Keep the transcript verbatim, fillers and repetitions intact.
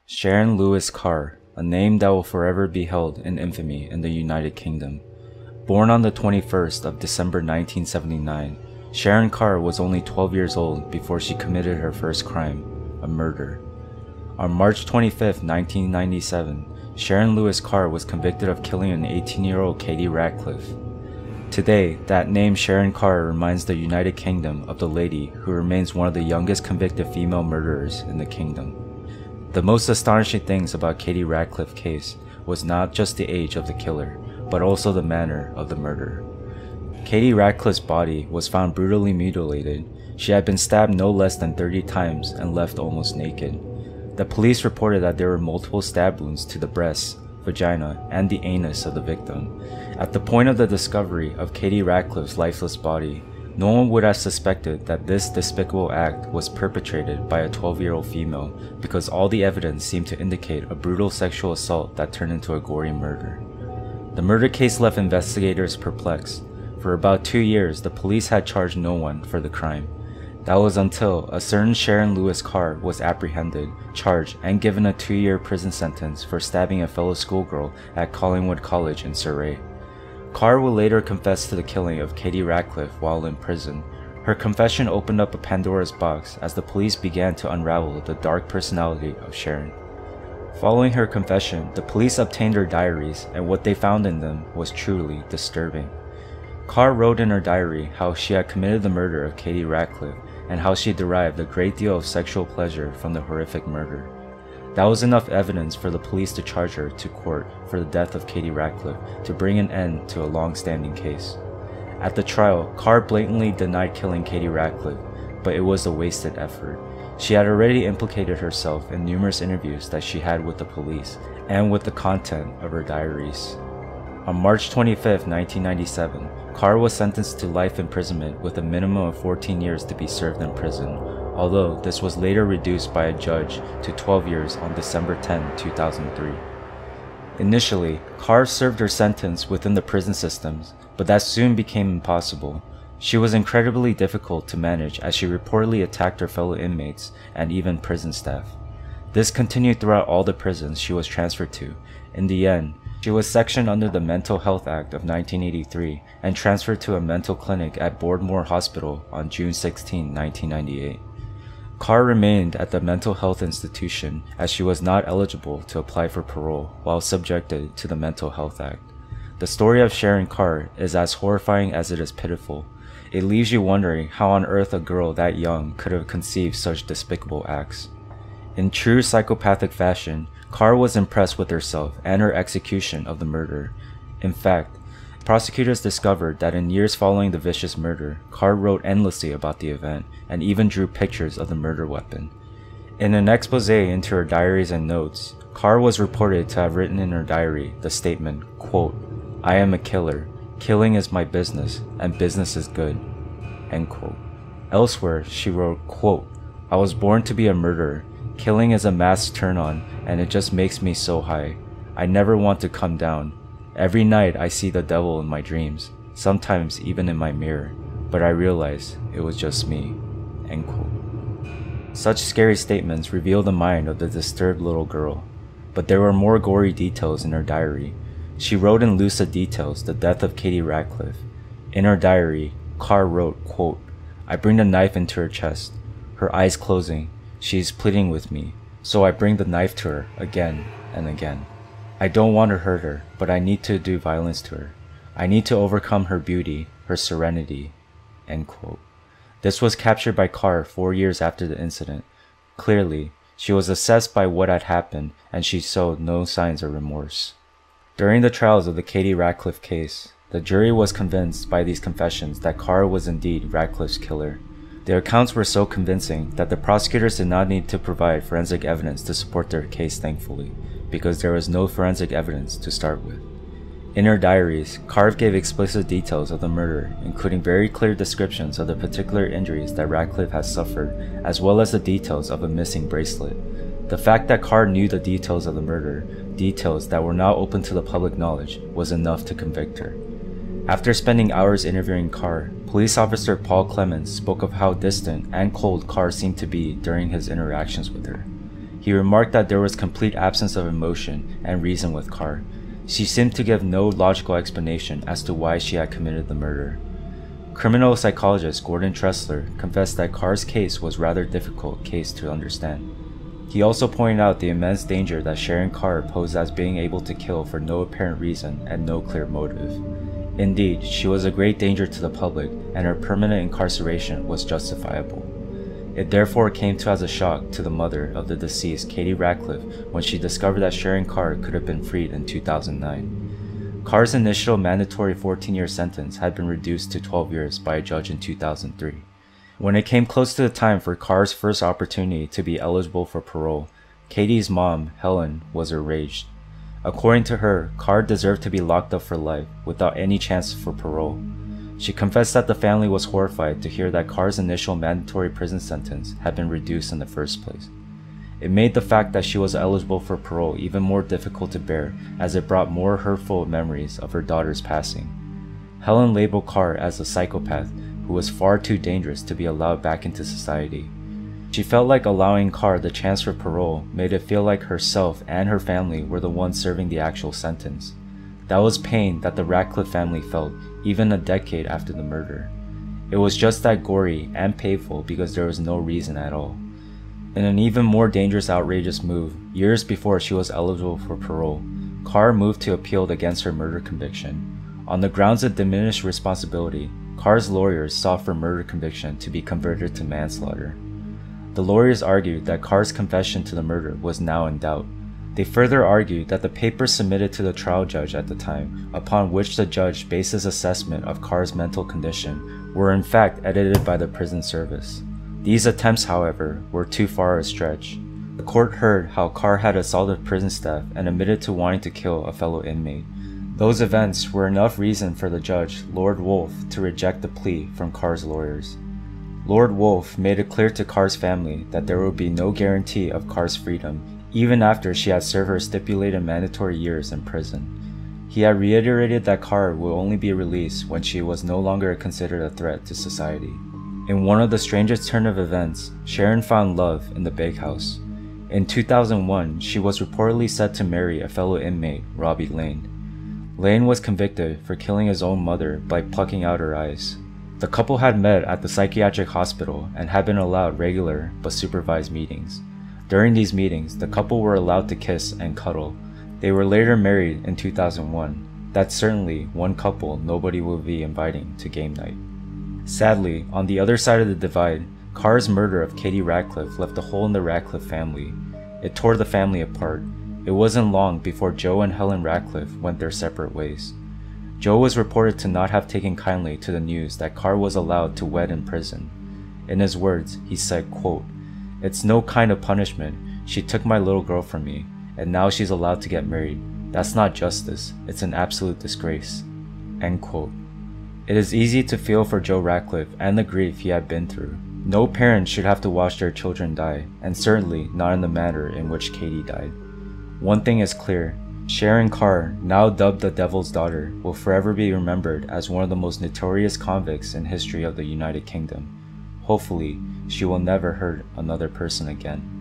Sharon Lewis Carr, a name that will forever be held in infamy in the United Kingdom. Born on the twenty-first of December nineteen seventy-nine, Sharon Carr was only twelve years old before she committed her first crime, a murder. On March twenty-fifth, nineteen ninety-seven, Sharon Lewis Carr was convicted of killing an eighteen-year-old Katie Ratcliffe. Today, that name Sharon Carr reminds the United Kingdom of the lady who remains one of the youngest convicted female murderers in the kingdom. The most astonishing things about Katie Ratcliffe's case was not just the age of the killer, but also the manner of the murder. Katie Ratcliffe's body was found brutally mutilated. She had been stabbed no less than thirty times and left almost naked. The police reported that there were multiple stab wounds to the breasts, vagina, and the anus of the victim. At the point of the discovery of Katie Ratcliffe's lifeless body, no one would have suspected that this despicable act was perpetrated by a twelve-year-old female because all the evidence seemed to indicate a brutal sexual assault that turned into a gory murder. The murder case left investigators perplexed. For about two years, the police had charged no one for the crime. That was until a certain Sharon Lewis Carr was apprehended, charged, and given a two-year prison sentence for stabbing a fellow schoolgirl at Collingwood College in Surrey. Carr would later confess to the killing of Katie Ratcliffe while in prison. Her confession opened up a Pandora's box as the police began to unravel the dark personality of Sharon. Following her confession, the police obtained her diaries, and what they found in them was truly disturbing. Carr wrote in her diary how she had committed the murder of Katie Ratcliffe and how she derived a great deal of sexual pleasure from the horrific murder. That was enough evidence for the police to charge her to court for the death of Katie Ratcliffe to bring an end to a long-standing case. At the trial, Carr blatantly denied killing Katie Ratcliffe, but it was a wasted effort. She had already implicated herself in numerous interviews that she had with the police and with the content of her diaries. On March twenty-fifth, nineteen ninety-seven, Carr was sentenced to life imprisonment with a minimum of fourteen years to be served in prison, although this was later reduced by a judge to twelve years on December tenth, two thousand three. Initially, Carr served her sentence within the prison systems, but that soon became impossible. She was incredibly difficult to manage as she reportedly attacked her fellow inmates and even prison staff. This continued throughout all the prisons she was transferred to. In the end, she was sectioned under the Mental Health Act of nineteen eighty-three and transferred to a mental clinic at Boardmore Hospital on June sixteenth, nineteen ninety-eight. Carr remained at the mental health institution as she was not eligible to apply for parole while subjected to the Mental Health Act. The story of Sharon Carr is as horrifying as it is pitiful. It leaves you wondering how on earth a girl that young could have conceived such despicable acts. In true psychopathic fashion, Carr was impressed with herself and her execution of the murder. In fact, prosecutors discovered that in years following the vicious murder, Carr wrote endlessly about the event and even drew pictures of the murder weapon. In an expose into her diaries and notes, Carr was reported to have written in her diary the statement, quote, "I am a killer. Killing is my business, and business is good." End quote. Elsewhere, she wrote, quote, "I was born to be a murderer. Killing is a mass turn-on, and it just makes me so high. I never want to come down. Every night I see the devil in my dreams, sometimes even in my mirror, but I realize it was just me." End quote. Such scary statements reveal the mind of the disturbed little girl. But there were more gory details in her diary. She wrote in lucid details the death of Katie Ratcliffe. In her diary, Carr wrote, quote, "I bring the knife into her chest, her eyes closing. She is pleading with me, so I bring the knife to her again and again. I don't want to hurt her, but I need to do violence to her. I need to overcome her beauty, her serenity." End quote. This was captured by Carr four years after the incident. Clearly, she was obsessed by what had happened and she showed no signs of remorse. During the trials of the Katie Ratcliffe case, the jury was convinced by these confessions that Carr was indeed Ratcliffe's killer. Their accounts were so convincing that the prosecutors did not need to provide forensic evidence to support their case, thankfully, because there was no forensic evidence to start with. In her diaries, Carr gave explicit details of the murder, including very clear descriptions of the particular injuries that Ratcliffe had suffered, as well as the details of a missing bracelet. The fact that Carr knew the details of the murder, details that were not open to the public knowledge, was enough to convict her. After spending hours interviewing Carr, police officer Paul Clemens spoke of how distant and cold Carr seemed to be during his interactions with her. He remarked that there was complete absence of emotion and reason with Carr. She seemed to give no logical explanation as to why she had committed the murder. Criminal psychologist Gordon Tressler confessed that Carr's case was a rather difficult case to understand. He also pointed out the immense danger that Sharon Carr posed as being able to kill for no apparent reason and no clear motive. Indeed, she was a great danger to the public, and her permanent incarceration was justifiable. It therefore came to as a shock to the mother of the deceased, Katie Ratcliffe, when she discovered that Sharon Carr could have been freed in two thousand nine. Carr's initial mandatory fourteen-year sentence had been reduced to twelve years by a judge in two thousand three. When it came close to the time for Carr's first opportunity to be eligible for parole, Katie's mom, Helen, was enraged. According to her, Carr deserved to be locked up for life without any chance for parole. She confessed that the family was horrified to hear that Carr's initial mandatory prison sentence had been reduced in the first place. It made the fact that she was eligible for parole even more difficult to bear, as it brought more hurtful memories of her daughter's passing. Helen labeled Carr as a psychopath who was far too dangerous to be allowed back into society. She felt like allowing Carr the chance for parole made it feel like herself and her family were the ones serving the actual sentence. That was pain that the Ratcliffe family felt even a decade after the murder. It was just that gory and painful because there was no reason at all. In an even more dangerous, outrageous move, years before she was eligible for parole, Carr moved to appeal against her murder conviction. On the grounds of diminished responsibility, Carr's lawyers sought for murder conviction to be converted to manslaughter. The lawyers argued that Carr's confession to the murder was now in doubt. They further argued that the papers submitted to the trial judge at the time, upon which the judge based his assessment of Carr's mental condition, were in fact edited by the prison service. These attempts, however, were too far a stretch. The court heard how Carr had assaulted prison staff and admitted to wanting to kill a fellow inmate. Those events were enough reason for the judge, Lord Wolfe, to reject the plea from Carr's lawyers. Lord Wolfe made it clear to Carr's family that there would be no guarantee of Carr's freedom, even after she had served her stipulated mandatory years in prison. He had reiterated that Carr would only be released when she was no longer considered a threat to society. In one of the strangest turn of events, Sharon found love in the big house. In two thousand one, she was reportedly set to marry a fellow inmate, Robbie Lane. Lane was convicted for killing his own mother by plucking out her eyes. The couple had met at the psychiatric hospital and had been allowed regular but supervised meetings. During these meetings, the couple were allowed to kiss and cuddle. They were later married in two thousand one. That's certainly one couple nobody will be inviting to game night. Sadly, on the other side of the divide, Carr's murder of Katie Ratcliffe left a hole in the Ratcliffe family. It tore the family apart. It wasn't long before Joe and Helen Ratcliffe went their separate ways. Joe was reported to not have taken kindly to the news that Carr was allowed to wed in prison. In his words, he said, quote, "It's no kind of punishment. She took my little girl from me, and now she's allowed to get married. That's not justice. It's an absolute disgrace." End quote. It is easy to feel for Joe Ratcliffe and the grief he had been through. No parent should have to watch their children die, and certainly not in the manner in which Katie died. One thing is clear. Sharon Carr, now dubbed the Devil's Daughter, will forever be remembered as one of the most notorious convicts in history of the United Kingdom. Hopefully, she will never hurt another person again.